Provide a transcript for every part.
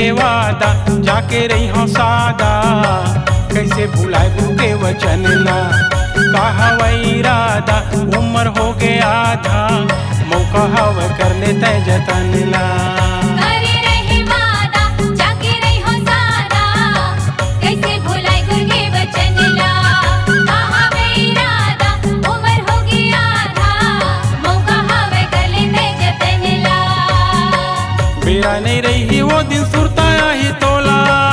रहे वादा जाके रही हो सादा, कैसे भुलाए के वचन ला। कहा वही इरादा उम्र हो गया आधा, मौका हवा कर लेते जतन ला। बेरा नहीं रही वो दिन सुरताया ही तोला,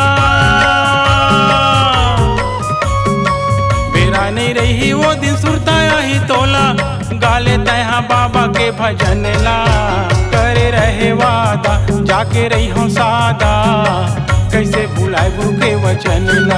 बेरा नहीं रही वो दिन सुरताया ही तोला, गाले तहा बाबा के भजन ला। करे रहे वादा जाके रही हो सादा, कैसे भुलाए के वचन ला।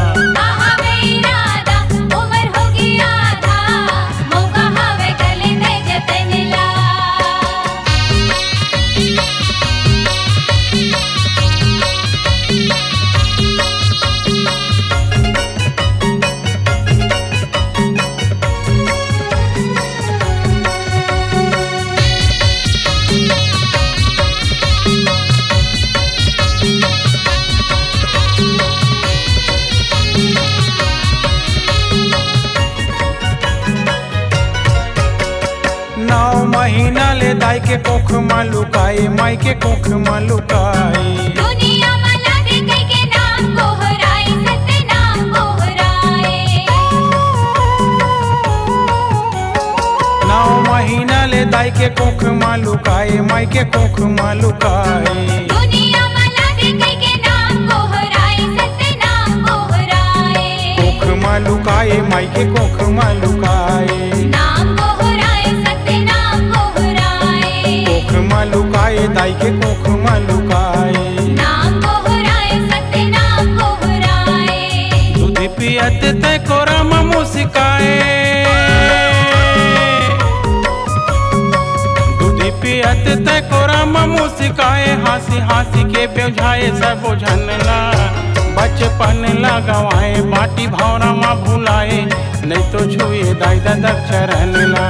महीना ले दाई के कोख में लुकाई, माई के कोख में लुकाई। दुनिया में लागे कई के नाम कोहराए, सत्य नाम कोहराए। 9 महीना ले दाई के कोख में लुकाई, माई के कोख में लुकाई। दुनिया में लागे कई के नाम कोहराए, सत्य नाम कोहराए। कोख में लुकाई, माई के कोख में लुकाई। लुकाए दाई के कोख में लुकाए, नाम कोहराए सत्य नाम कोहराए। दूध पियत ते कोरा ममु सिकाए, दूध पियत ते कोरा ममु सिकाए। हंसी हंसी के बेझाए सब झनला, बचपन लगवाए बाटी भौरा माँ भुलाए, नहीं तो छुए दाई दादा चरण ला।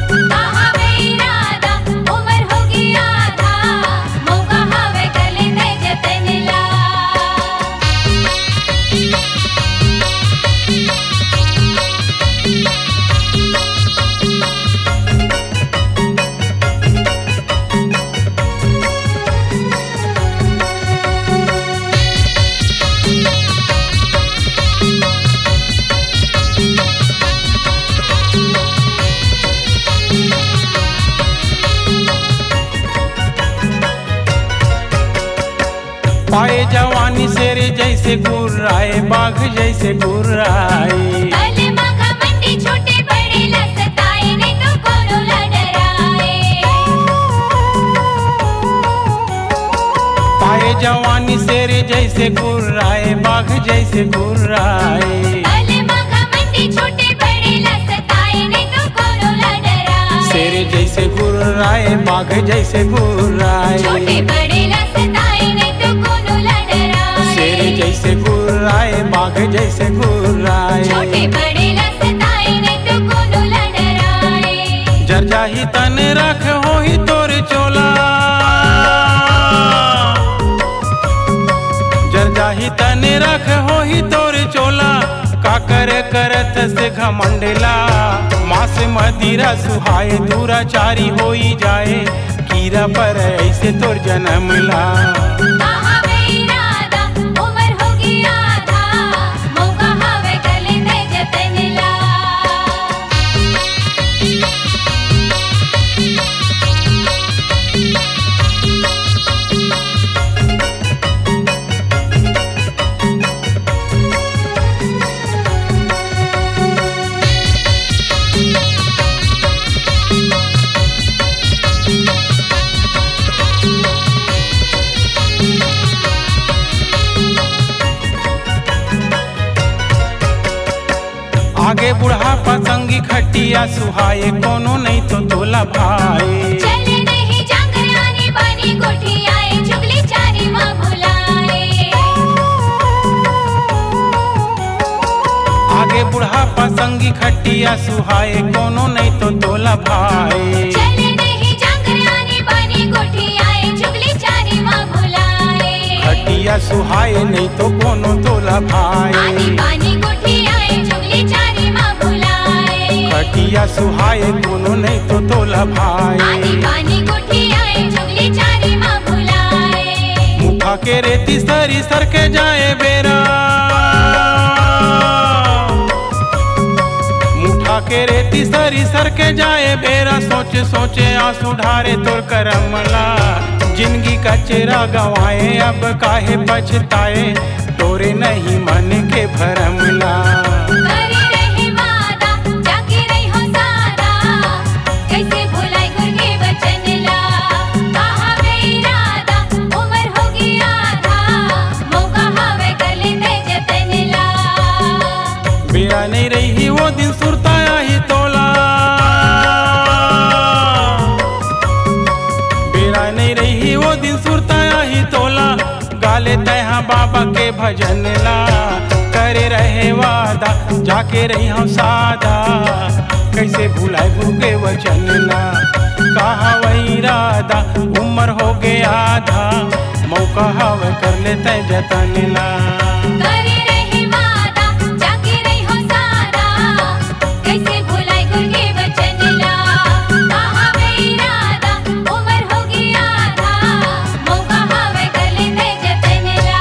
पाए जवानी शेर जैसे गुर्राए, बाघ जैसे गुर्राए। छोटे बड़े लसताए, नहीं तो कोनो ला डराए। पाए जवानी शेर जैसे गुर्राए, बाघ जैसे गुर्राए। छोटे बड़े लसताए, नहीं तो कोनो ला डराए। शेर जैसे गुर्राए, बाघ जैसे गुर्राए। छोटे बड़े लसताए, नहीं तो कोनो ला डराए। शेर जैसे गुर्राए, बाघ जैसे गुर्राए। छोटे बड़े लसताए, नहीं तो कोनो ला डराए। जरजाही तन रख हो ही तोर चोला, जरजाही तन रख हो ही तोर चोला। काकर करत से घमंडला, मास मदिरा सुहाए दूराचारी होई जाए। कीरा पर ऐसे तोर जन्म ला। आगे बुढ़ापा संगी खटिया सुहाए, कोनो नहीं तो तोला भाई। चले नहीं जागरानी बनी कोठियाए, चुगली चारी माँ भुलाए। आगे बुढ़ापा संगी खटिया सुहाए, कोनो नहीं तो तोला भाई। चले नहीं जागरानी बनी कोठियाए, चुगली चारी माँ भुलाए। नहीं तो कोनो तोला आनी भाई। बानी गुठी आए चुगली चारी माँ बुलाए। खटिया सुहाए कोनो नहीं तो तोला आनी भाई। बानी गुठी आए चुगली चारी माँ बुलाए। मुठा के रेती सरी सर के जाए बेरा, मुठा के रेती सरी सर के जाए बेरा। सोचे सोचे आंसू ढारे तोर करमला, जिंदगी कचरा गवाए अब काहे पछताए, तोरे नहीं मन के भरमला। करे रहे वादा जाके रही हो सादा, कैसे भुलाई गुर के वचन ला। कहा वे इरादा उम्र होगी आधा, मौका हावे कर लेते जतन ला। बेरा नहीं रही वो दिन सुरताया ही तोला, बेरा नहीं रही वो दिन सुरताया ही तोला। गाले तैहा बाबा के भजन ला, करे रहे वादा जाके रही हम सादा, कैसे भुलाए गुरु के वचन ला। कहा वही राधा उम्र हो गया आधा, मौका हवे कर लेते जतन ला। करे रहे वादा जाके रही हो सादा, कैसे भुलाई गुर के वचन ला। कहा वे इरादा उम्र होगी आधा, मौका हावे कर लेते जतन ला।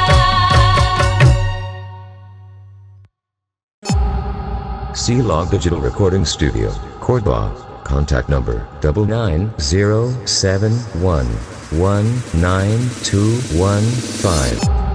C-Log Digital Recording Studio, Cordoba. Contact number 99071192115.